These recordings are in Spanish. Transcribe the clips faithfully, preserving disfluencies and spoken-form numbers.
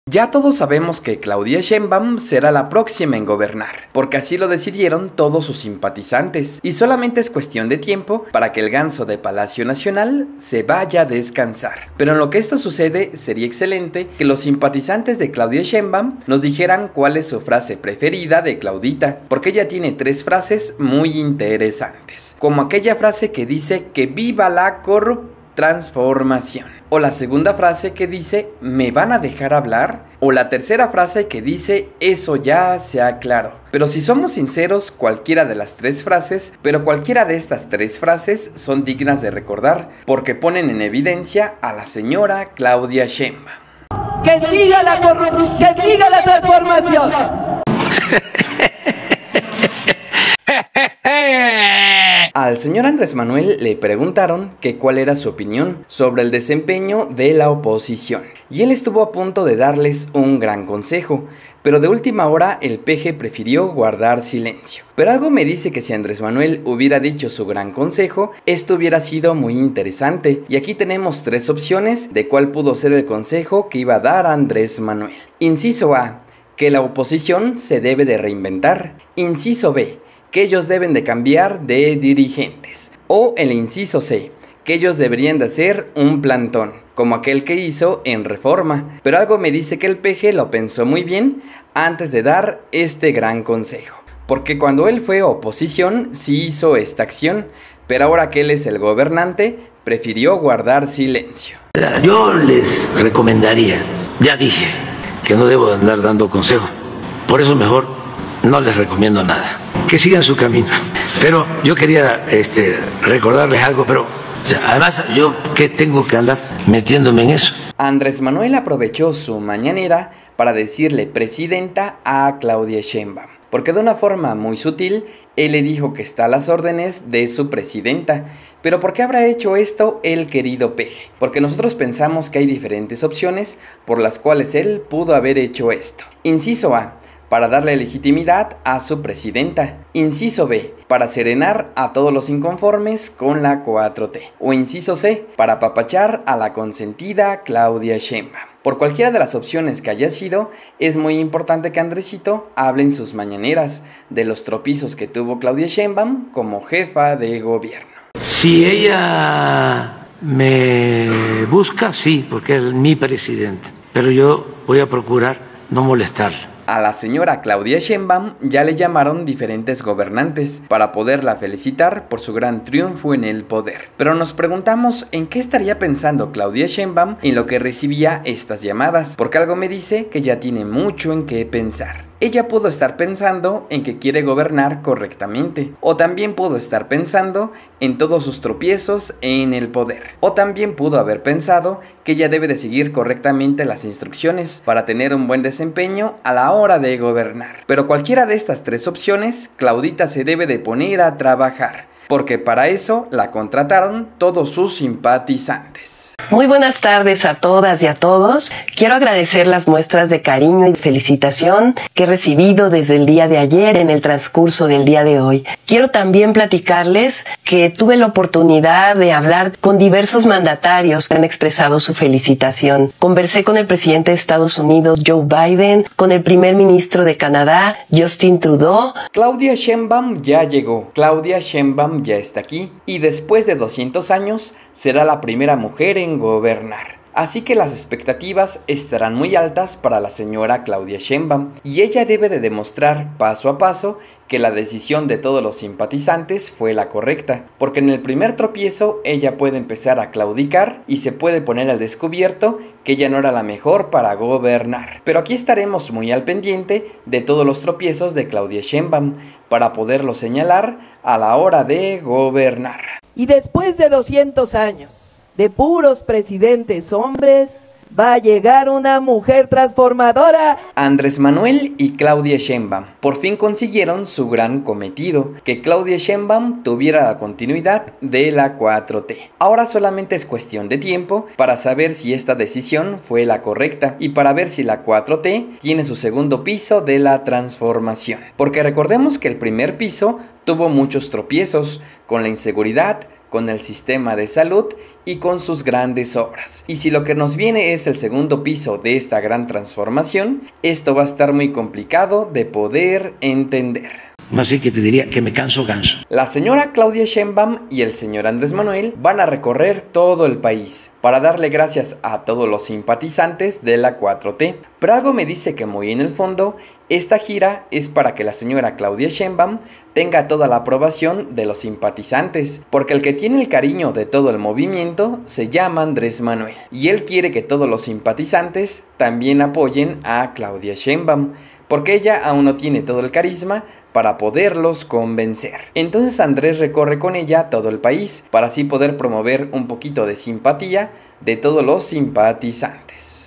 Ya todos sabemos que Claudia Sheinbaum será la próxima en gobernar, porque así lo decidieron todos sus simpatizantes, y solamente es cuestión de tiempo para que el ganso de Palacio Nacional se vaya a descansar. Pero en lo que esto sucede, sería excelente que los simpatizantes de Claudia Sheinbaum nos dijeran cuál es su frase preferida de Claudita, porque ella tiene tres frases muy interesantes, como aquella frase que dice que viva la corrupción, transformación. O la segunda frase que dice, ¿me van a dejar hablar? O la tercera frase que dice, eso ya se aclaró. Pero si somos sinceros, cualquiera de las tres frases, pero cualquiera de estas tres frases son dignas de recordar, porque ponen en evidencia a la señora Claudia Sheinbaum. ¡Que siga la corrupción! ¡Que siga la transformación! Al señor Andrés Manuel le preguntaron que cuál era su opinión sobre el desempeño de la oposición, y él estuvo a punto de darles un gran consejo, pero de última hora el peje prefirió guardar silencio. Pero algo me dice que si Andrés Manuel hubiera dicho su gran consejo, esto hubiera sido muy interesante, y aquí tenemos tres opciones de cuál pudo ser el consejo que iba a dar Andrés Manuel. Inciso A, que la oposición se debe de reinventar. Inciso B, que ellos deben de cambiar de dirigentes. O el inciso C, que ellos deberían de hacer un plantón, como aquel que hizo en Reforma. Pero algo me dice que el peje lo pensó muy bien antes de dar este gran consejo, porque cuando él fue oposición sí hizo esta acción, pero ahora que él es el gobernante, prefirió guardar silencio. Yo les recomendaría, ya dije que no debo andar dando consejos, por eso mejor no les recomiendo nada, que sigan su camino. Pero yo quería este, recordarles algo, pero o sea, además yo ¿qué tengo que andar metiéndome en eso? Andrés Manuel aprovechó su mañanera para decirle presidenta a Claudia Sheinbaum, porque de una forma muy sutil él le dijo que está a las órdenes de su presidenta. Pero ¿por qué habrá hecho esto el querido peje? Porque nosotros pensamos que hay diferentes opciones por las cuales él pudo haber hecho esto. Inciso A, para darle legitimidad a su presidenta. Inciso B, para serenar a todos los inconformes con la cuatro T. O inciso C, para apapachar a la consentida Claudia Sheinbaum. Por cualquiera de las opciones que haya sido, es muy importante que Andresito hable en sus mañaneras de los tropiezos que tuvo Claudia Sheinbaum como jefa de gobierno. Si ella me busca, sí, porque es mi presidente, pero yo voy a procurar no molestarla. A la señora Claudia Sheinbaum ya le llamaron diferentes gobernantes para poderla felicitar por su gran triunfo en el poder. Pero nos preguntamos en qué estaría pensando Claudia Sheinbaum en lo que recibía estas llamadas, porque algo me dice que ya tiene mucho en qué pensar. Ella pudo estar pensando en que quiere gobernar correctamente, o también pudo estar pensando en todos sus tropiezos en el poder, o también pudo haber pensado que ella debe de seguir correctamente las instrucciones para tener un buen desempeño a la hora de gobernar. Pero cualquiera de estas tres opciones, Claudita se debe de poner a trabajar, porque para eso la contrataron todos sus simpatizantes. Muy buenas tardes a todas y a todos. Quiero agradecer las muestras de cariño y felicitación que he recibido desde el día de ayer en el transcurso del día de hoy. Quiero también platicarles que tuve la oportunidad de hablar con diversos mandatarios que han expresado su felicitación. Conversé con el presidente de Estados Unidos, Joe Biden, con el primer ministro de Canadá, Justin Trudeau. Claudia Sheinbaum ya llegó, Claudia Sheinbaum ya está aquí, y después de doscientos años será la primera mujer en gobernar. Así que las expectativas estarán muy altas para la señora Claudia Sheinbaum, y ella debe de demostrar paso a paso que la decisión de todos los simpatizantes fue la correcta, porque en el primer tropiezo ella puede empezar a claudicar y se puede poner al descubierto que ella no era la mejor para gobernar. Pero aquí estaremos muy al pendiente de todos los tropiezos de Claudia Sheinbaum para poderlo señalar a la hora de gobernar. Y después de doscientos años de puros presidentes hombres, va a llegar una mujer transformadora. Andrés Manuel y Claudia Sheinbaum por fin consiguieron su gran cometido, que Claudia Sheinbaum tuviera la continuidad de la cuatro T. Ahora solamente es cuestión de tiempo para saber si esta decisión fue la correcta y para ver si la cuatro T tiene su segundo piso de la transformación. Porque recordemos que el primer piso tuvo muchos tropiezos con la inseguridad, con el sistema de salud y con sus grandes obras. Y si lo que nos viene es el segundo piso de esta gran transformación, esto va a estar muy complicado de poder entender. Así que te diría que me canso ganso. La señora Claudia Sheinbaum y el señor Andrés Manuel van a recorrer todo el país para darle gracias a todos los simpatizantes de la cuatro T. Pero algo me dice que muy en el fondo, esta gira es para que la señora Claudia Sheinbaum tenga toda la aprobación de los simpatizantes, porque el que tiene el cariño de todo el movimiento se llama Andrés Manuel, y él quiere que todos los simpatizantes también apoyen a Claudia Sheinbaum, porque ella aún no tiene todo el carisma para poderlos convencer. Entonces Andrés recorre con ella todo el país para así poder promover un poquito de simpatía de todos los simpatizantes.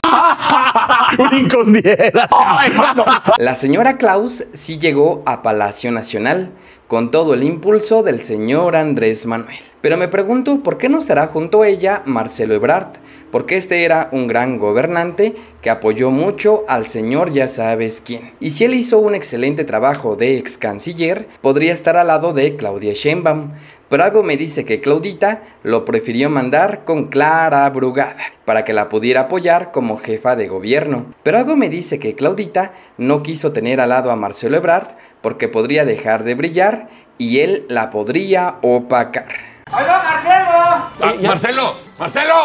La señora Claus sí llegó a Palacio Nacional con todo el impulso del señor Andrés Manuel. Pero me pregunto por qué no estará junto a ella Marcelo Ebrard, porque este era un gran gobernante que apoyó mucho al señor ya sabes quién. Y si él hizo un excelente trabajo de ex canciller, podría estar al lado de Claudia Sheinbaum. Pero algo me dice que Claudita lo prefirió mandar con Clara Brugada para que la pudiera apoyar como jefa de gobierno. Pero algo me dice que Claudita no quiso tener al lado a Marcelo Ebrard porque podría dejar de brillar y él la podría opacar. ¡Ahí va Marcelo! Ah, ¡Marcelo! ¡Marcelo!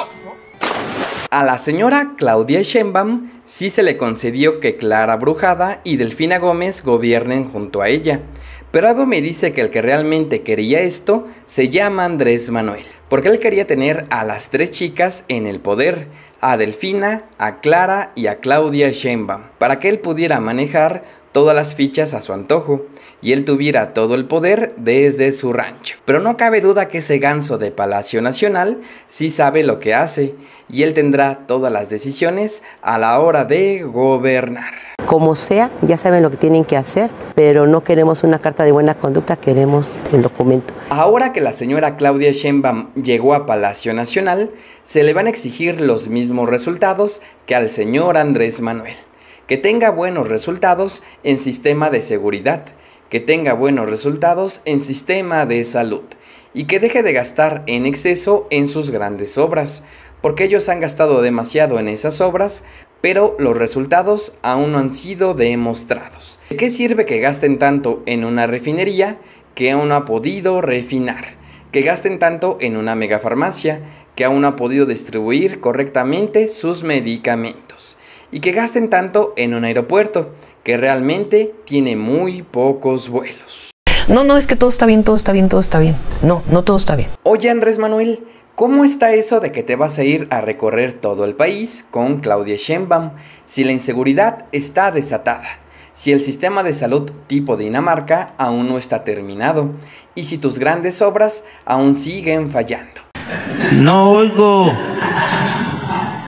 A la señora Claudia Sheinbaum sí se le concedió que Clara Brugada y Delfina Gómez gobiernen junto a ella. Pero algo me dice que el que realmente quería esto se llama Andrés Manuel, porque él quería tener a las tres chicas en el poder, a Delfina, a Clara y a Claudia Sheinbaum, para que él pudiera manejar todas las fichas a su antojo y él tuviera todo el poder desde su rancho. Pero no cabe duda que ese ganso de Palacio Nacional sí sabe lo que hace y él tendrá todas las decisiones a la hora de gobernar. Como sea, ya saben lo que tienen que hacer, pero no queremos una carta de buena conducta, queremos el documento. Ahora que la señora Claudia Sheinbaum llegó a Palacio Nacional, se le van a exigir los mismos resultados que al señor Andrés Manuel. Que tenga buenos resultados en sistema de seguridad, que tenga buenos resultados en sistema de salud y que deje de gastar en exceso en sus grandes obras, porque ellos han gastado demasiado en esas obras, pero los resultados aún no han sido demostrados. ¿De qué sirve que gasten tanto en una refinería que aún no ha podido refinar? Que gasten tanto en una megafarmacia que aún no ha podido distribuir correctamente sus medicamentos? Y que gasten tanto en un aeropuerto que realmente tiene muy pocos vuelos. No, no, es que todo está bien, todo está bien, todo está bien. No, no todo está bien. Oye, Andrés Manuel, ¿cómo está eso de que te vas a ir a recorrer todo el país con Claudia Sheinbaum si la inseguridad está desatada? Si el sistema de salud tipo Dinamarca aún no está terminado y si tus grandes obras aún siguen fallando. No oigo.